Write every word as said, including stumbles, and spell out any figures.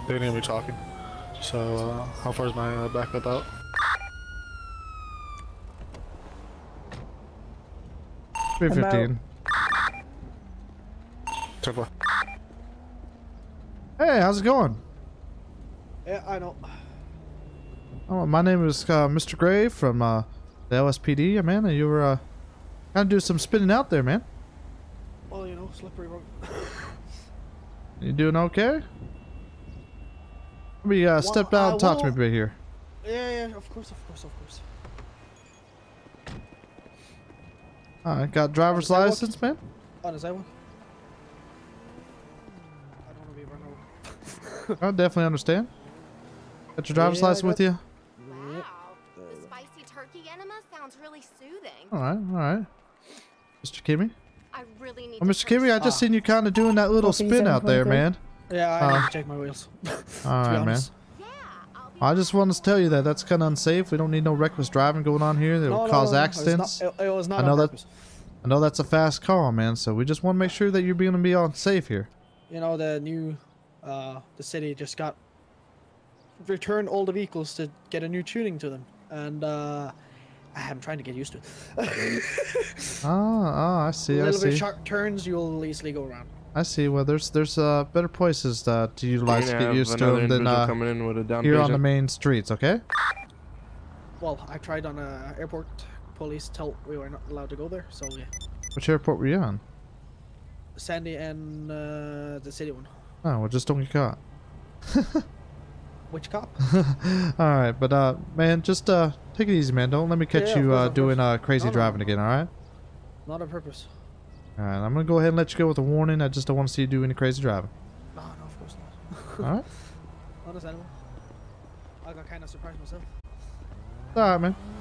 They didn't hear me talking. So, uh, how far is my uh, backup out? three fifteen. Turbo. Hey, how's it going? Yeah, I know. Oh, my name is uh, Mister Gray from uh, the L S P D, man. And you were uh, kind of doing some spinning out there, man. Well, you know, slippery road. You doing okay? Let me uh, step Well, out I and talk to me a will- bit here. Yeah, yeah, of course, of course, of course. Alright, got driver's sidewalk? license, man? On the sidewalk. I don't want to be run over. I definitely understand. Got your driver's Yeah, I license with got- you? Wow, the spicy turkey enema sounds really soothing. Alright, alright. Mister Kimmy? I really need Oh, to Mister Kimmy, I just Ah. seen you kind of doing that little spin out there, man. Yeah, I Uh, need to check my wheels. Alright, man. honest. Yeah, I'll be I just wanted to tell you that that's kind of unsafe. We don't need no reckless driving going on here. That No, will no, cause no, no, accidents. It was not, it, it was not I know on that- purpose. I know that's a fast car, man, so we just want to make sure that you're going to be on safe here. You know, the new, uh, the city just got returned all the vehicles to get a new tuning to them, and uh, I'm trying to get used to it. Ah, ah, I see, a I little bit see. sharp turns, you'll easily go around. I see. Well, there's there's uh better places uh, to utilize to You're get gonna used have to another them than individual uh, coming in with a down here on the patient. main streets, okay? Well, I tried on a airport. Police told we were not allowed to go there, so yeah. Which airport were you on? Sandy and uh, the city one. Oh, well, just don't get caught. Which cop? Alright, but uh, man, just uh, take it easy, man. Don't let me catch Yeah, yeah, of you course, uh, of doing course. uh, crazy No, no, driving no. again, alright? Not on purpose. Alright, I'm gonna go ahead and let you go with a warning. I just don't want to see you do any crazy driving. No, no, of course not. Alright? Understandable. I got kind of surprised myself. Alright, man.